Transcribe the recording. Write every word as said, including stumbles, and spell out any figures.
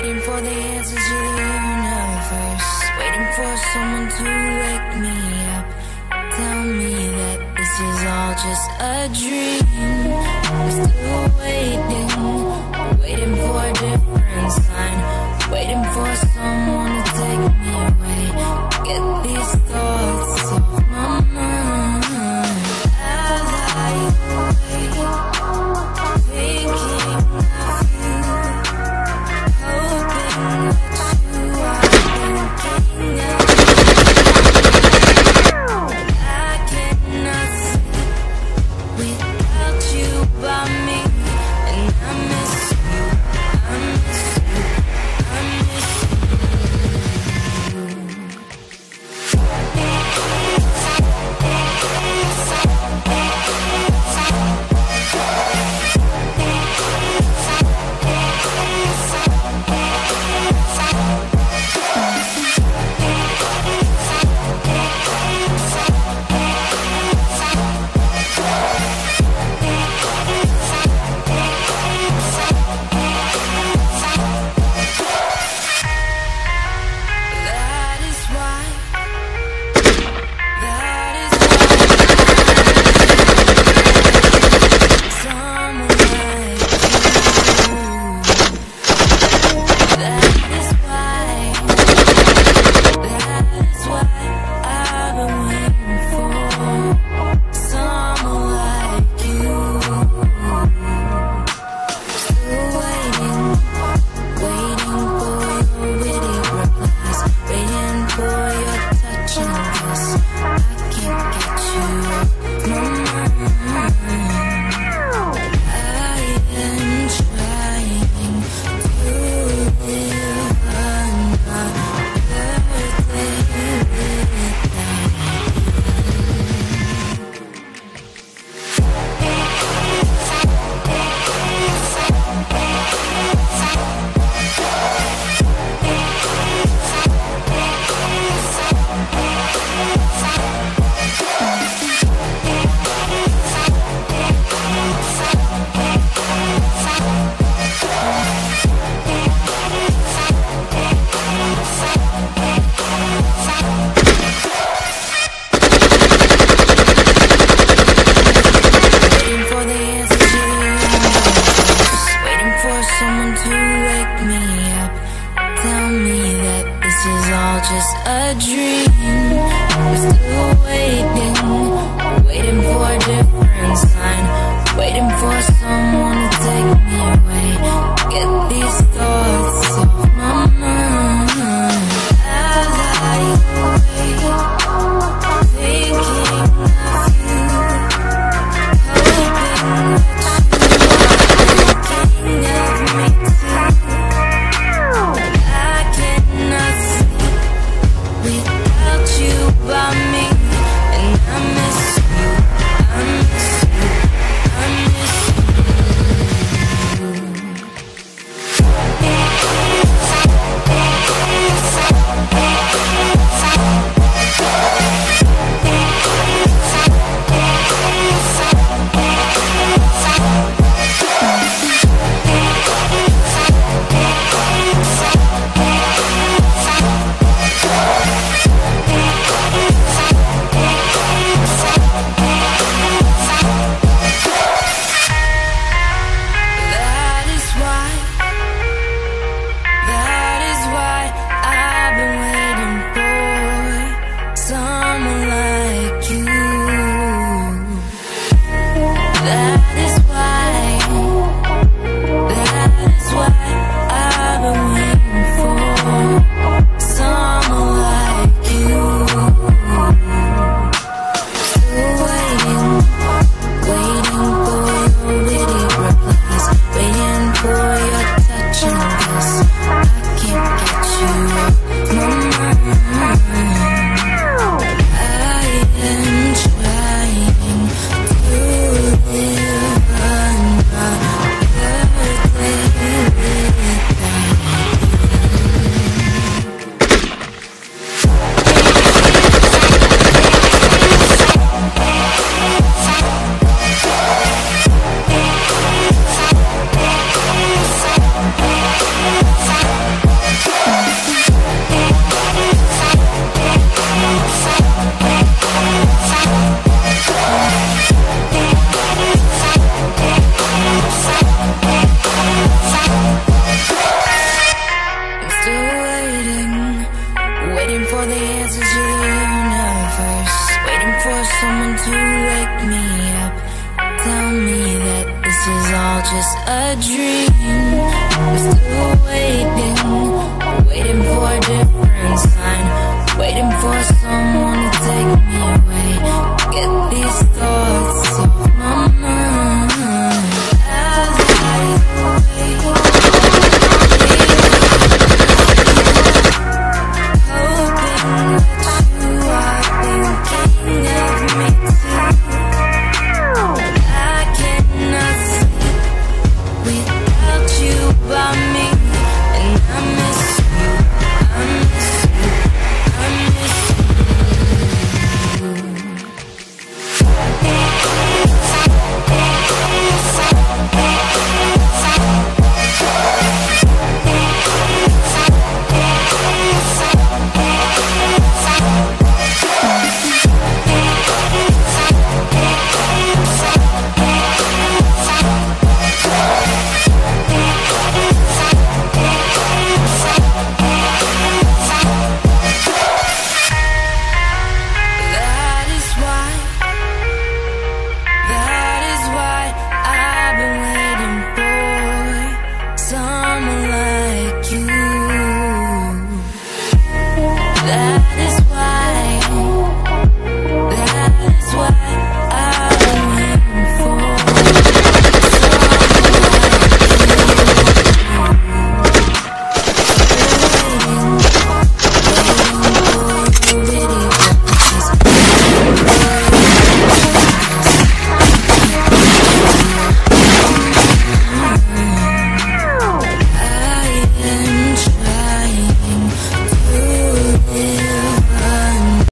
waiting for the answers to the universe, waiting for someone to wake me up, tell me that this is all just a dream. I'm still waiting, waiting for a different sign, waiting for someone to take me away, get these thoughts off my mind. I lie awake, thinking of you, hoping that you are thinking of me. I cannot sleep without you by me. all just a dream. I'm still waiting, waiting for a different sign, waiting for someone to take me away.